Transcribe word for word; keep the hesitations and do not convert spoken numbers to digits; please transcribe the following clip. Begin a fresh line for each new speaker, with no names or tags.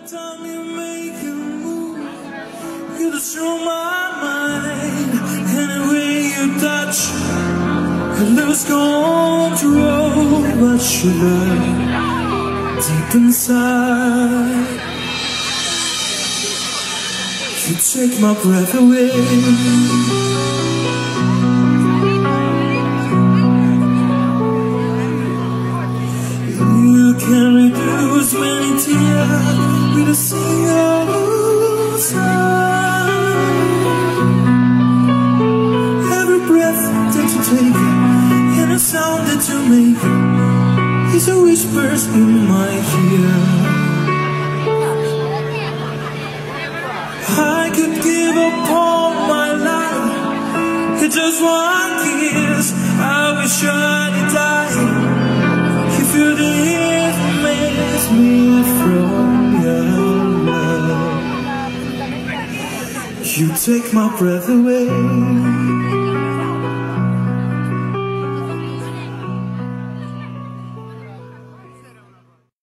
time you make a move, you destroy my mind. Any way you touch, I lose control. But sugar, deep inside, you take my breath away. You can reduce many tears with a single sigh. Every breath that you take and a sound that you make is a whisper in my ear. I could give up all my life for just one kiss. I wish I'd die if you dismiss me from your love. You take my breath away.